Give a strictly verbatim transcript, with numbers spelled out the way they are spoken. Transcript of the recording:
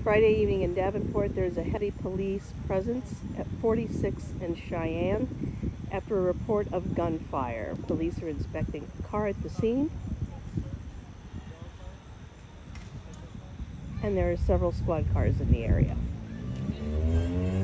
Friday evening in Davenport, there's a heavy police presence at forty-six and Cheyenne after a report of gunfire. Police are inspecting a car at the scene, and there are several squad cars in the area.